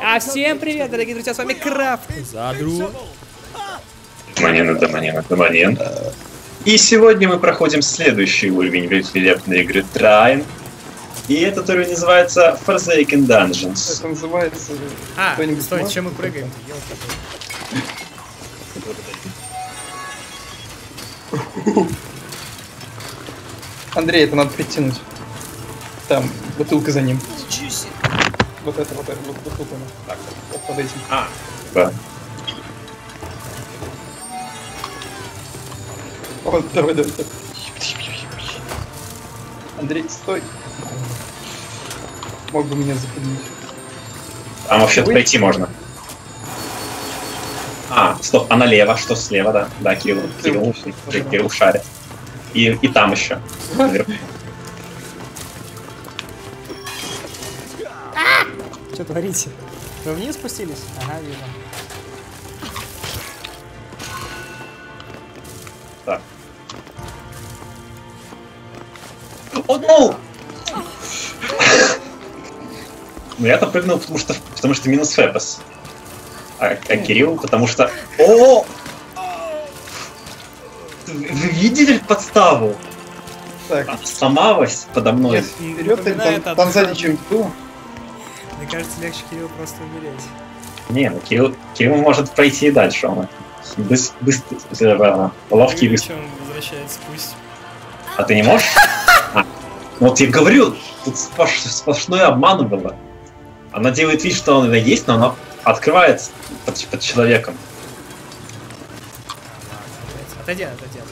А всем привет, дорогие друзья, с вами Крафт. Задру. Доманин. И сегодня мы проходим следующий уровень великолепной игры Trine. И этот уровень называется Forsaken Dungeons. Это называется... Стой, чем мы прыгаем? Андрей, это надо притянуть. Там, бутылка за ним. Вот это, вот тут она. Так, вот под этим. Да. Вот, давай. Андрей, стой. Мог бы меня запинуть. Там вообще-то пройти можно. Стоп, а налево? Что слева, да? Да, Кирилл шарит. И там еще. Что творите? Вы вниз спустились? Ага, вижу. Так. О, ну! Ну я-то прыгнул, потому что минус фэпос. А Кирилл, потому что... О! Вы видели подставу? Так. Она сломалась подо мной. Нет, вперед, там сзади что-нибудь было? Мне кажется, легче Кирилл просто умереть. Не, ну Кирилл может пройти и дальше. Он быстро, ловкий и быстрый. Он возвращается, пусть. А ты не можешь? Ну вот я говорю, тут сплошной обман было. Она делает вид, что он есть, но она открывается под человеком. Отойди.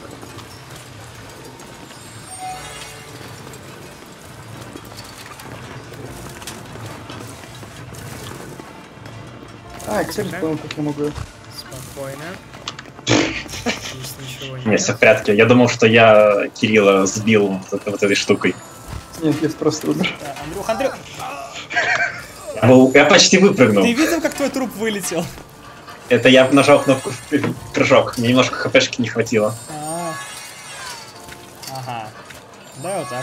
Кстати, понял, как я могу. Спокойно. Здесь ничего нет. Нет, все в порядке. Я думал, что я Кирилла сбил вот этой штукой. Нет, я просто умер. Андрюх! Я почти выпрыгнул. Ты видел, как твой труп вылетел? Это я нажал кнопку прыжок. Мне немножко хпшки не хватило. Ага. Да, вот так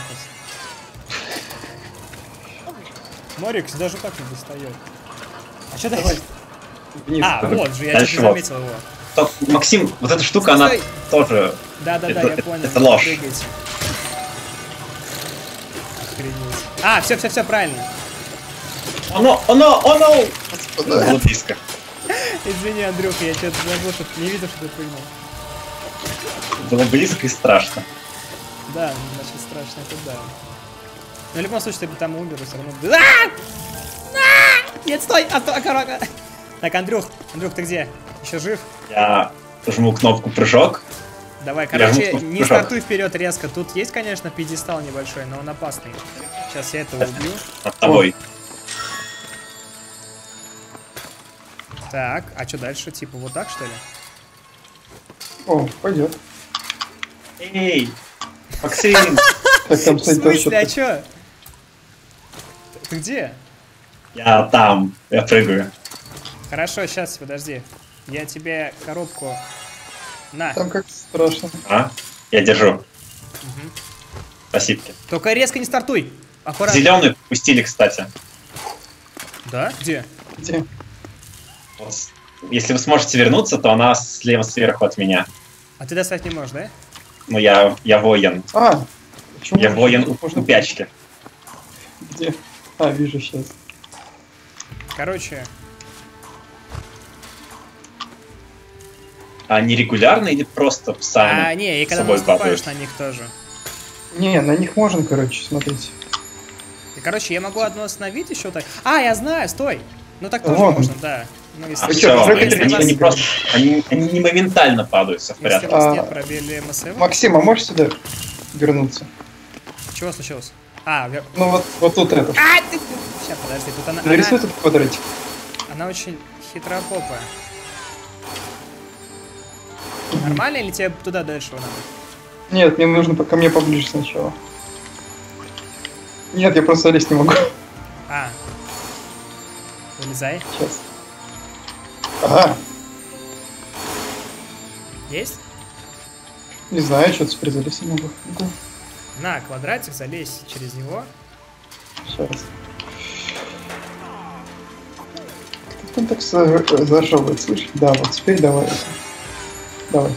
вот. Морикс даже так не достает. А что дальше? Вот же, я чуть не заметил его. Так, Максим, вот эта штука, она тоже... Да, я понял. Это ложь. Охренеть. Все, правильно. Оно! Было близко. Извини, Андрюха, я что-то забыл, что не видел, что ты прыгнул. Было близко и страшно. Да, значит страшно, это да. Но в любом случае, ты бы там умер, и все равно... Нет, стой! Аккуратно! Так, Андрюх, ты где? Еще жив? Я жму кнопку прыжок. Давай, короче, не стартуй вперед резко. Тут есть, конечно, пьедестал небольшой, но он опасный. Сейчас я этого убью. Над тобой. Так, а что дальше? Типа вот так, что ли? О, пойдет. Эй, Максим! В смысле, а чё? Ты где? Я там, я прыгаю. Хорошо, сейчас, подожди. Я тебе коробку... На. Там как страшно. Я держу. Спасибо. Только резко не стартуй. Аккуратно. Зеленую пустили, кстати. Да? Где? Вот. Если вы сможете вернуться, то она слева сверху от меня. А ты достать не можешь, да? Ну, я воин. Я воин у пячки. Где? Вижу сейчас. Короче. Они регулярно или просто сами? Не, и когда наступаешь на них тоже. Не, на них можно, короче, смотрите. И, короче, я могу одну остановить еще так. Я знаю, стой! Ну так тоже можно, да. Ну, если они не моментально падают, все в порядке. Если у вас нет пробили МСВ. Максим, а можешь сюда вернуться? Чего случилось? Ну вот тут это. Сейчас, подожди, тут она... Нарисуй тут квадратик. Она очень хитропопая. Нормально или тебе туда дальше надо? Нет, мне нужно ко мне поближе сначала. Нет, я просто лезть не могу. Вылезай. Сейчас. Ага. Есть? Не знаю, что-то теперь залезть не могу. На, квадратик, залезь через него. Сейчас. Он так зажевывает, слышишь? Да, вот теперь давай. Давай.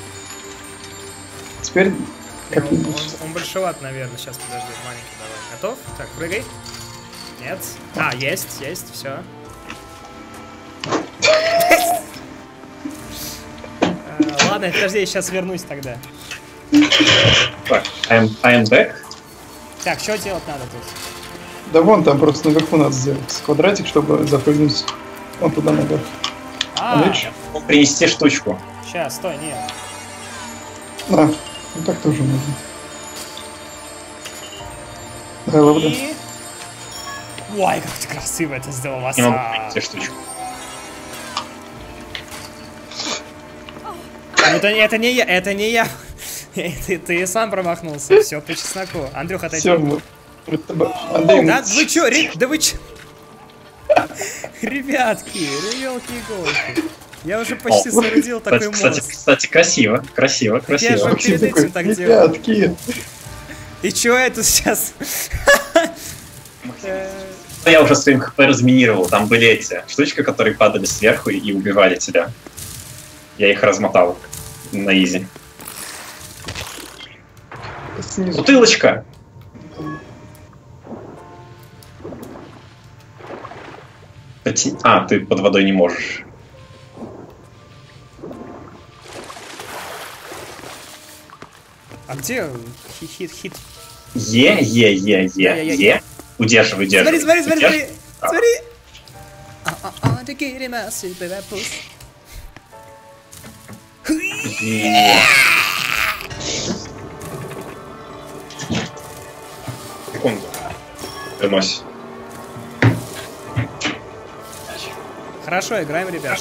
Теперь как-нибудь. Он большеват, наверное. Сейчас, подожди, маленький давай. Готов? Так, прыгай. Нет. А, есть, все. Ладно, подожди, я сейчас вернусь тогда. Так, I am back. Так, что делать надо тут? Да вон там просто наверху надо сделать квадратик, чтобы запрыгнуть вон туда наверх. Принести штучку. Сейчас, стой, нет. А, ну так тоже можно. Давай, ловля. И... Ой, как ты красиво это сделал, Не могу принести штучку. Это не я, ты сам промахнулся, все по чесноку. Андрюха, отойди. Все, Андрей, да вы чё, ребятки, елки-иголки. Я уже почти соорудил такой мост. Кстати, красиво. Я же перед этим так делал. ребятки. И чё это сейчас? Я уже своим ХП разминировал. Там были эти штучки, которые падали сверху и убивали тебя. Я их размотал на изи. Бутылочка! А, ты под водой не можешь. А где хит? Е. Удерживай. Смотри. Секунду. Вернусь. Хорошо, играем, ребят.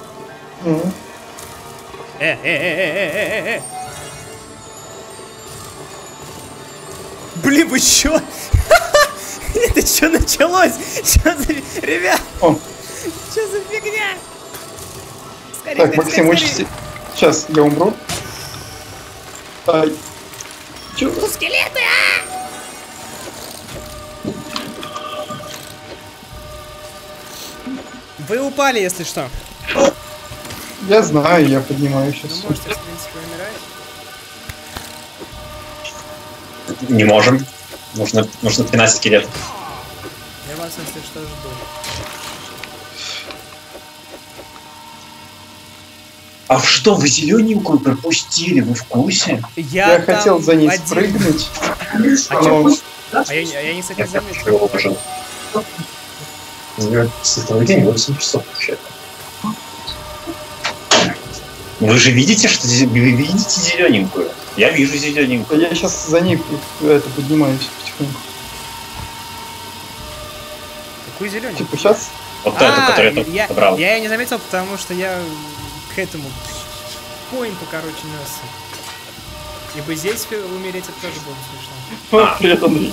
Блин, вы чё? Это чё началось? Чё за... Ребят! Чё за фигня? Скорее, так, Максим, учите. Сейчас я умру. Чё? Скелеты, Вы упали, если что. Я знаю, я поднимаю сейчас. Вы можете, в принципе, умирать. Не можем. Нужно 12 скелетов. Я вас, если что, жду. А что, вы зелененькую пропустили? Вы в курсе? Я хотел за ней спрыгнуть. Я не хотел заметить. Световой день 8 часов вообще-то. Вы же видите, что вы видите зелененькую? Я вижу зелененькую. Я сейчас за ней поднимаюсь потихоньку. Какую зелененькую? Типа сейчас? Вот эту, которую я только собрал. Я ее не заметил, потому что я к этому поинту, короче, нес. Ибо здесь умереть это тоже было смешно. Привет, Андрей.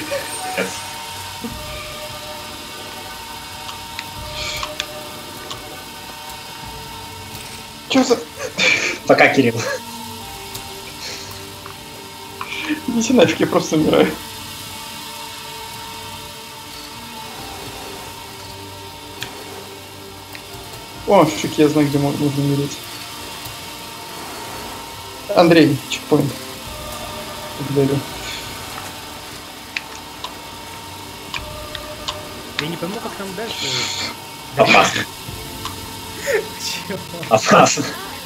Чё за... Пока, Кирилл. Идите нафиг, я просто умираю. О, шик, я знаю, где нужно умереть. Андрей, чекпоинт. Благодарю. Я не пойму, как нам дальше. Опасно. Чего? Опасно.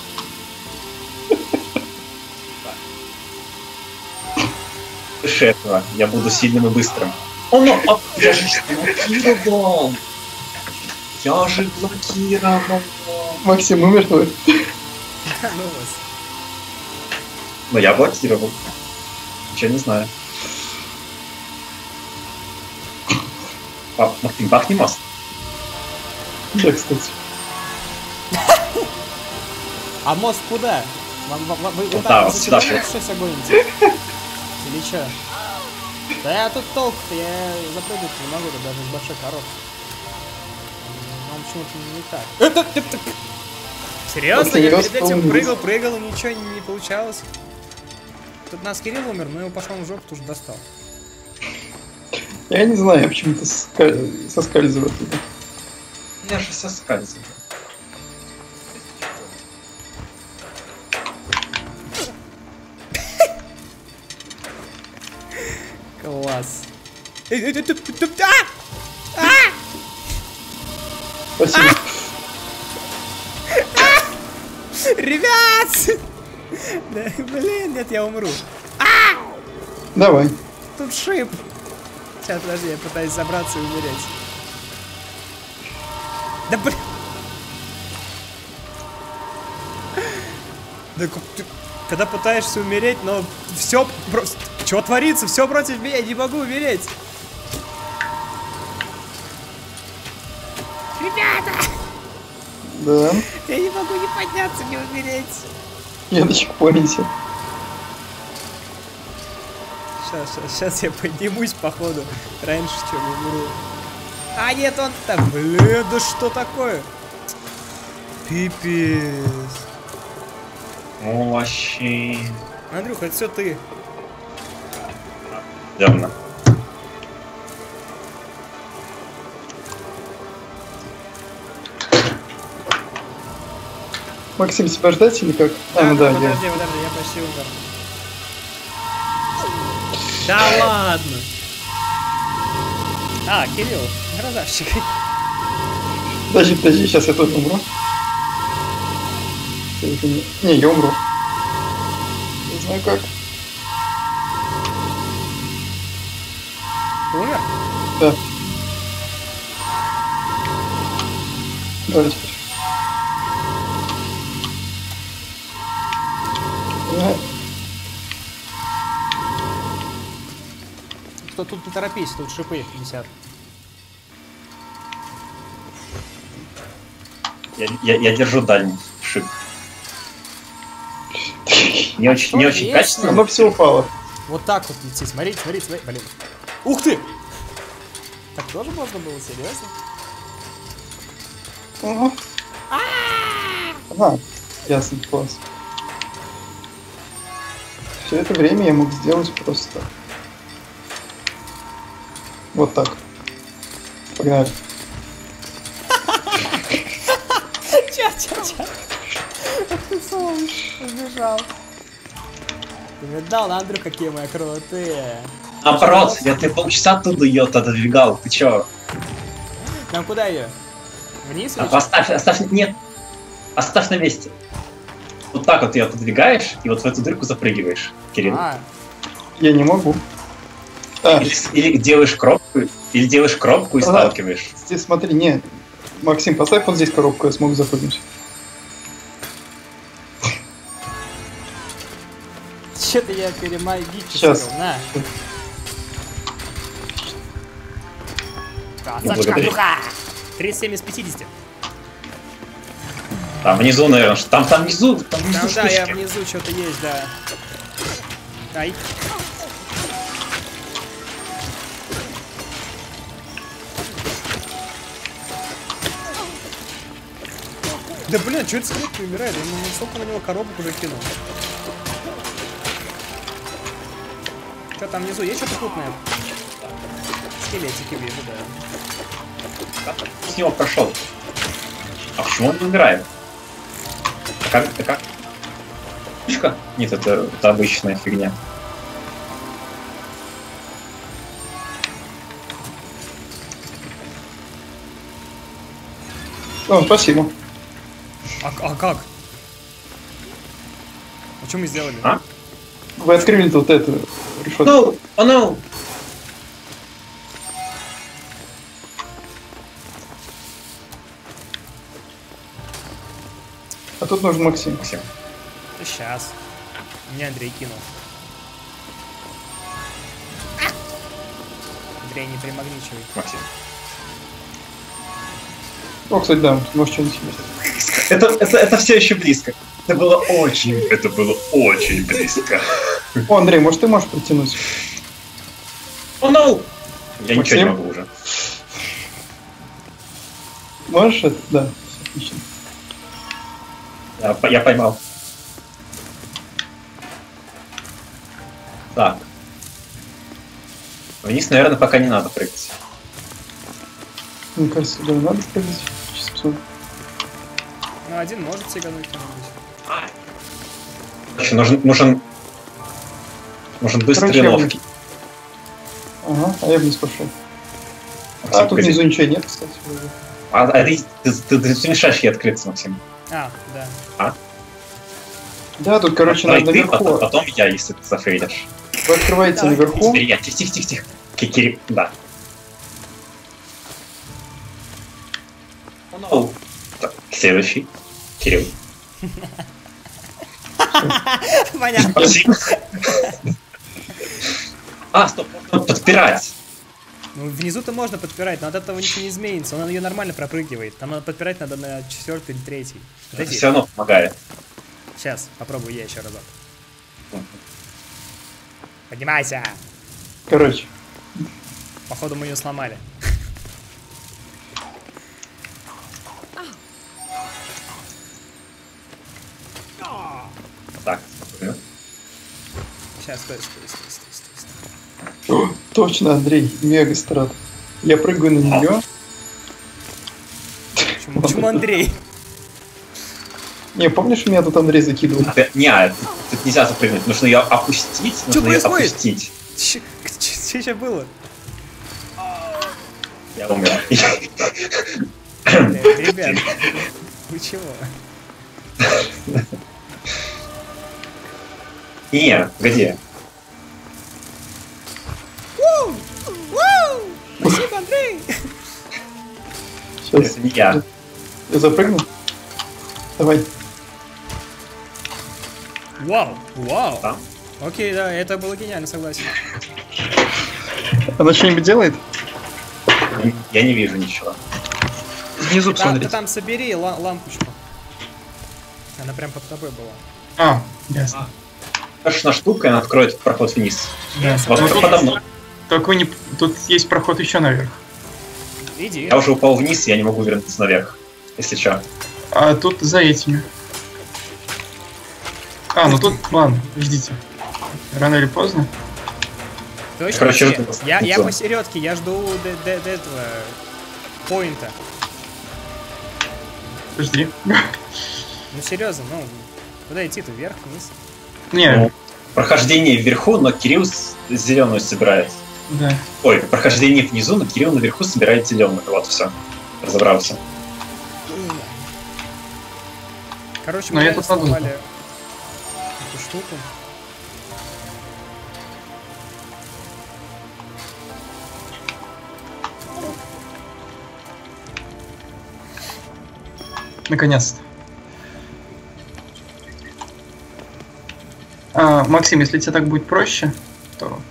Выше этого. Я буду сильным и быстрым. Я же блокировал. Максим, умер твой? Ну вас. Но я блокировал. Ничего не знаю. Максим, бахни мост. Да, кстати. А мост куда? Вы Да, там вот за сюда. что гоните? Или чё? Да я тут толк-то, я запрыгнуть не могу, тут даже с большой коробки. Нам почему-то не так. Серьезно? Я перед этим прыгал, и ничего не получалось. Тут нас Кирилл умер, но его пошел в жопу, тоже достал. Я не знаю, я почему-то соскальзываю туда. Я же соскальзываю. Класс. Спасибо. Ребят! Да, блин, нет, я умру. Давай. Тут шип. Сейчас, подожди, я пытаюсь забраться и умереть. Да блин. Да ты, когда пытаешься умереть, но все просто... Что творится? Все против меня, я не могу умереть. Ребята! Да. Я не могу не подняться, не умереть. Я на чекпоинте. Сейчас я поднимусь, походу, раньше, чем умру. А, нет, он там. Блин, да что такое? Пипец. Ну, вообще... Андрюха, это все ты. Явно. Максим, тебя ждать или как? Ну да, подожди, я почти умер. Да ладно. А, Кирилл, красавчик. Подожди, сейчас я тоже умру. Не, я умру. Не знаю как. Ты умер? Да. Давай теперь. Тут не торопись, тут шипы висят. Я держу дальний шип. Не очень качественно. Оно все упало. Вот так вот идти, смотри, блин. Ух ты! Так тоже можно было, серьезно? Ага, ясно, класс. Все это время я мог сделать просто вот так. Погнали. Ча. Ты сбежал. Ты мне дал, Андрю, какие мои крутые. Наоборот, ты полчаса оттуда ее отодвигал. Ты чё? Нам куда ее? Вниз? Оставь, нет. Оставь на месте. Вот так вот ее отодвигаешь, и вот в эту дырку запрыгиваешь, Кирилл. Я не могу. Или делаешь кропку, и сталкиваешь. Здесь смотри, не. Максим, поставь вот здесь коробку, я смогу запрыгнуть. Че-то я перемагичил. Сейчас. На. Красавчик, Андрюха! 37 из 50. Там внизу, наверное, там внизу Да, штучки. я внизу что-то есть, да. Ай. Да блин, что это скрипка умирает? Я сколько на него коробок уже кинул. Что там внизу? Есть что-то крупное? Скелетики вижу, да. С него прошел. А почему он не умирает? Это как? Фишка? Нет, это обычная фигня. О, спасибо. А как? А что мы сделали? А? Вы открыли тут эту решетку. No! А тут нужен Максим. Да сейчас. Мне Андрей кинул. Андрей, не примагничивай. Максим. О, кстати, да, может что-нибудь есть. Это все еще близко. Это было очень близко. О, Андрей, может ты можешь притянуть? О, no! Я Максим? ничего не могу уже. Можешь это? Да, отлично. Я поймал. Так. Вниз, наверное, пока не надо прыгать. Мне кажется, да, надо прыгать. Сейчас посмотрим. Ну, один может сигануть кто-нибудь. Короче, нужен быстрый Короче, ловкий. Ага, а я вниз пошел. Максим, Тут погоди. внизу ничего нет, кстати. А ты мешаешь ей открыться, Максим. А, да. Да, тут, короче, Давай надо ты, наверху. потом я, если ты зафейлишь. Вы открываете Давай. наверху. Теперь я. Тихо. Кирилл, да. Ну, так, следующий. Кирилл. Понятно. Максим. Стоп, можно подпирать. Ну, внизу-то можно подпирать, но от этого ничего не изменится. Он ее нормально пропрыгивает. Там надо подпирать надо на 4-й или 3-й. Это Подожди. все равно помогает. Сейчас, попробую я еще разок. Поднимайся! Короче, Походу мы ее сломали. Так, спокойно. Сейчас, стой. точно, Андрей, мега страт. Я прыгаю на нее. Почему Андрей? Не, помнишь, меня тут Андрей закидывал? Тут нельзя запрыгнуть. Нужно ее опустить. Что Нужно ее происходит? опустить. Что сейчас было? Я умер. Ребят, вы чего? Не, погоди. Спасибо, Андрей! Сейчас. Это не я. Я запрыгну? Давай. Вау! Да. Окей, да, это было гениально, согласен. Она что-нибудь делает? Я не вижу ничего. Внизу Ты посмотрите. там собери лампочку. Она прям под тобой была. А, ясно. Точно штука, и она откроет проход вниз. Да. Вот Смотри. подо мной. Только не... Тут есть проход еще наверх. Иди. Я уже упал вниз, и я не могу вернуться наверх. Если что. А тут за этими. Ну тут, ладно, ждите. Рано или поздно. Точно? Короче, Я- жду. я посередке, я жду до этого поинта. Подожди. Ну серьезно, ну куда идти-то, вверх, вниз? Не, Ну, прохождение вверху, но Кирилл зеленую собирает. да. Ой, прохождение внизу, но Кирилл наверху собирает зеленую. Вот, все. Разобрался. Короче, Но мы я реально тут подумал. сломали эту штуку. Наконец-то. Максим, если тебе так будет проще, то...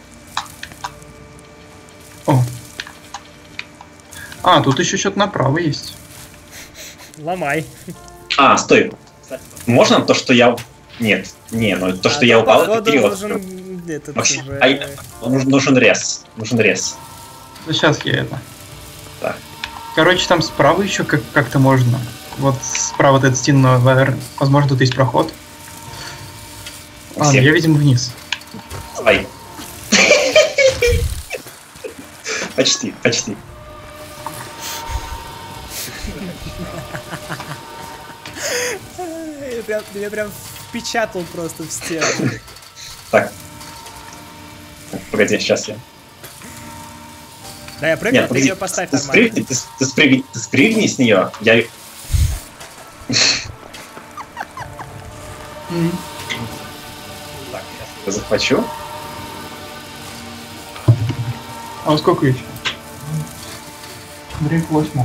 О. Тут еще что-то направо есть. Ломай. Стой. Можно то, что я... Нет, ну то, что я упал, это Кирилл открыл. Максим, нужен рез. Нужен рез. Ну, сейчас я это. Так. Короче, там справа еще как-то можно. Вот справа от этой стены, возможно, тут есть проход. Максим. Я, видимо, вниз. Ай. Почти. Я прям впечатал просто в стену. Так. Погоди, сейчас я. Да, я прыгну, Нет, ты погоди. ее поставь Ты нормально. спрыгни с нее. Я... Так, сейчас я захвачу. А сколько еще? Время 8.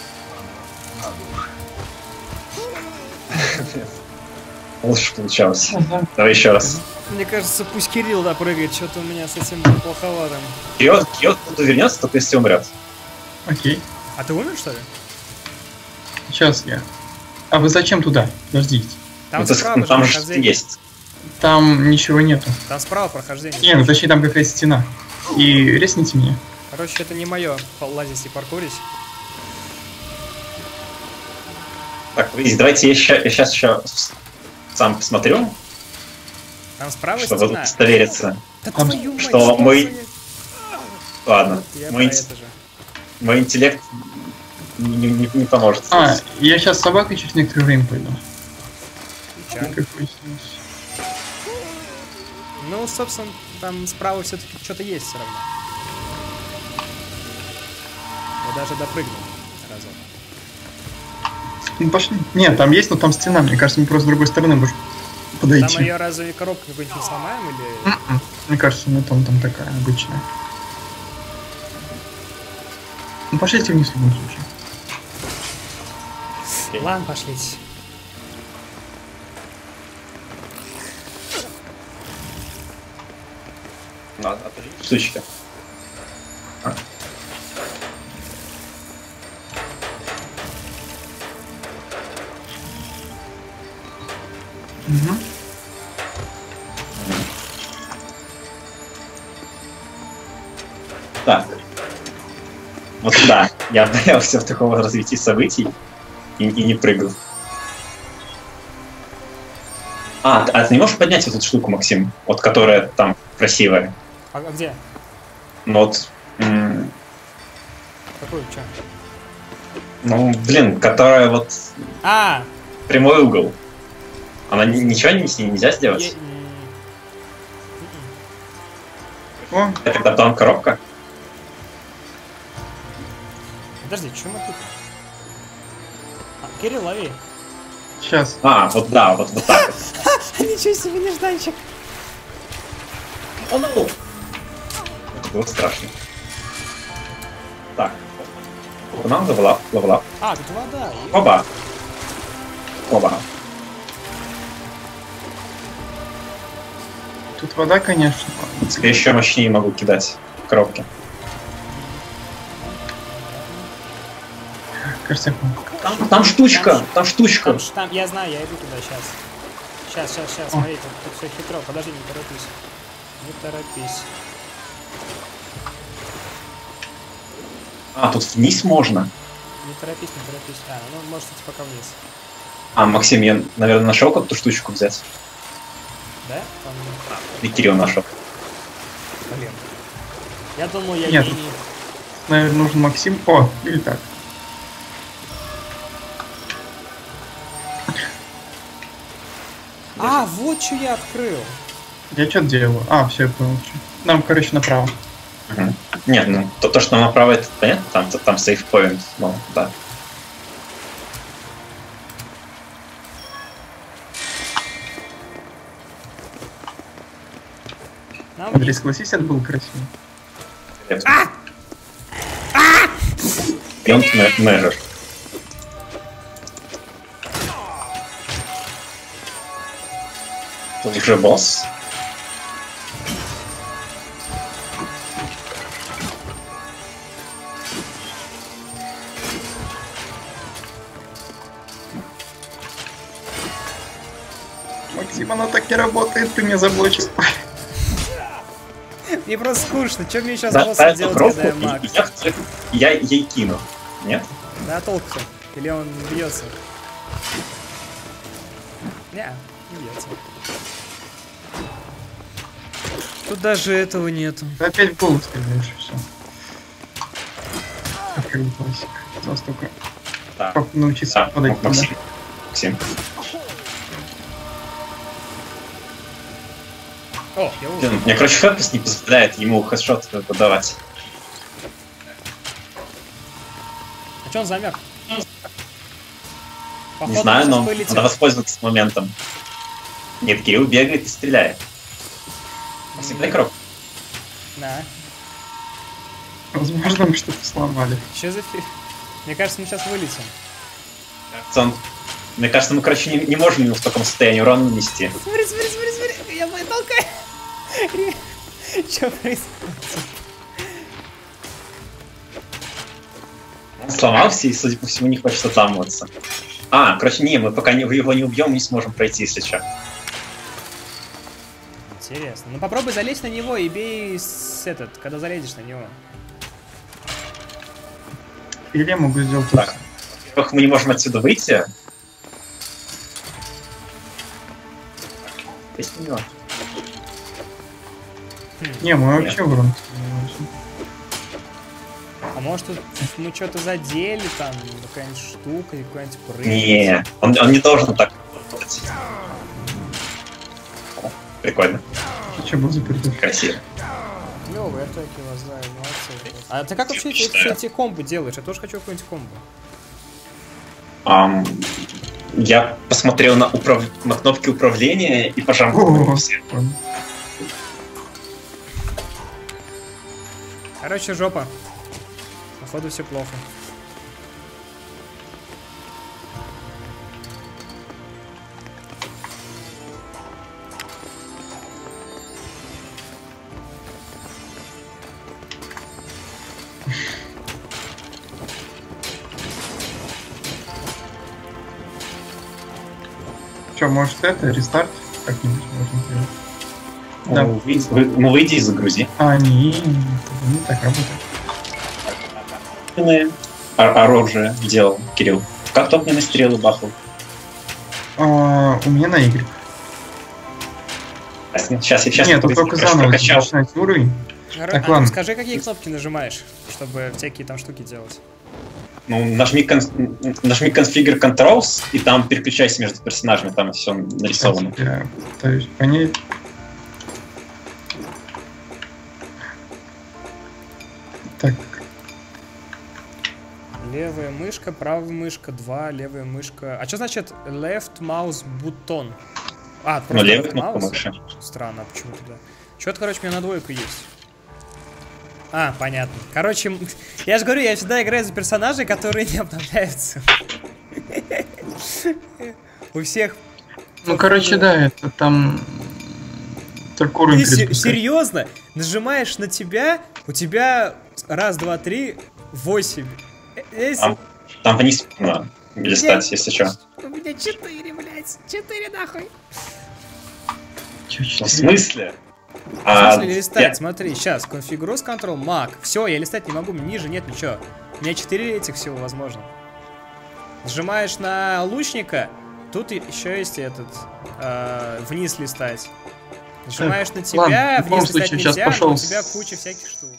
Лучше получалось. Давай еще раз. Мне кажется, пусть Кирилл допрыгает, что-то у меня с этим плоховато. Киот тут вернется, только если умрет. Окей. А ты умер, что ли? Сейчас я. А вы зачем туда? Подождите. Там Ну, справа же там же прохождение. есть. Там ничего нету. Там справа прохождение. Не, ну точнее там какая-то стена. И резните меня. Короче, это не мое лазить и паркурить. Так, погодите, давайте я сейчас еще сам посмотрю, Там справа чтобы стена. удостовериться. Да Там твою мать, что мы- за- Ладно, Вот я мой, про это же. мой интеллект не поможет. А, я сейчас с собакой через некоторое время пойду. Чё? Как выяснилось. Ну, собственно, там справа все-таки что-то есть все равно. Я даже допрыгнул разок. Ну пошли. Нет, там есть, но там стена. Мне кажется, мы просто с другой стороны можем подойти. Там ее разве коробку какую-нибудь не сломаем или... Мне кажется, ну там такая обычная. Ну пошлите вниз в любом случае. Ладно, пошлите. Штучки. Угу. Так. Вот да, я боялся в такого развития событий и не прыгал. А ты не можешь поднять вот эту штуку, Максим? Вот которая там красивая. А где? Ну вот. Какую? Че? Ну, блин, которая вот А! прямой угол. Она ничего с ней нельзя сделать? О, Это там коробка? Подожди, что мы тут? Кирилл, лови. сейчас. А, вот да, вот так вот. Ничего себе, нежданчик. Это было страшно. Так. Нам левелап. А, тут вода. Оба. Оба. Тут вода, конечно. Теперь еще мощнее могу кидать коробки. Кажется, я понял. Там штучка, там штучка. Там, я знаю, я иду туда сейчас. Сейчас, смотри, тут все хитро. Подожди, не торопись. Не торопись. А, тут вниз можно. Не торопись. А, ну, может, идти пока вниз. А, Максим, я, наверное, нашел как-то штучку взять. Да? Там... И Кирилл нашел. Блин. Я думал, я Нет. гений. Наверное, нужен Максим. О, или так. А, вот что я открыл. Я что делаю? А, все, я понял. Чё. Нам, короче, направо. Угу. Нет, ну то, что нам направо, это понятно, там сейф-поинт, ну, да. Нам Андрей, согласись, это было красиво. Beyond measure. Тут уже босс. Максим, оно так не работает, ты меня заблочишь. Мне просто скучно. Что мне сейчас Да, босса эту делать, коробку, когда я маг? я ей кину. Нет? Да толку-то? Или он бьется? Не бьется. Тут даже этого нету. Ты опять в голову стреляешь, и все. Как бы классика. Осталось только Да. как научиться Да, попадать туда. Максим. О, я уже. Блин, мне, короче, фэпс не позволяет ему хэдшот подавать. А чё он замер? Не знаю, но надо воспользоваться моментом. Нет, Кирилл бегает и стреляет. Максим, дай коробку. Да. Возможно, мы что-то сломали. Че за фиг? Мне кажется, мы сейчас вылетим. Мне кажется, мы, короче, не можем ему в таком состоянии урон нанести. Смотри. Я бы толкаю. Что происходит? Он сломался и, судя по всему, не хочет отламываться. А, короче, не, мы пока его не убьем, не сможем пройти, если что. Интересно. Ну попробуй залезть на него и бей когда залезешь на него. Или я могу сделать Так. Во-первых, мы не можем отсюда выйти. Есть у него? Не, мы вообще урон. может тут мы что-то задели, там, какая-нибудь штука, какая-нибудь прыгать? Не, он не должен так работать. Прикольно. Что был заперт? Красиво. Клёвые атаки у вас, да, молодцы. А ты как вообще эти комбо делаешь? Я тоже хочу какой-нибудь комбо. Я посмотрел на кнопки управления и пожал все. Короче, жопа. Походу все плохо. Что, может это, рестарт как-нибудь можно сделать? Да. Ну выйди и загрузи. Не так работает. Оружие делал, Кирилл. Как ты огненные стрелы бахал? У меня на Y. Сейчас Нет, только заново начинать уровень. Так, ладно. Скажи, какие кнопки нажимаешь, чтобы всякие там штуки делать. Ну, нажми Configure Controls, и там переключайся между персонажами, там все нарисовано. Я пытаюсь понять. Так. Левая мышка, правая мышка, 2, левая мышка. А что значит left mouse button? Просто левая left кнопка mouse? мыши. Странно, почему туда? Что-то, короче, у меня на двойку есть. Понятно. Короче, я же говорю, я всегда играю за персонажей, которые не обновляются. У всех... Ну, короче, да, это там... Только уровень Ты серьезно? Нажимаешь на тебя, у тебя 1, 2, 3, 8. Там вниз надо листать, если что. У меня 4, блядь. 4 нахуй. В смысле? В смысле листать? Смотри, сейчас, конфигуру с Ctrl, Mac. Все, я листать не могу, ниже нет ничего. У меня 4 этих всего возможно. Нажимаешь на лучника, тут еще есть этот, вниз листать. Нажимаешь на тебя, ладно, вниз листать случае, нельзя, пошел но у тебя куча всяких штук.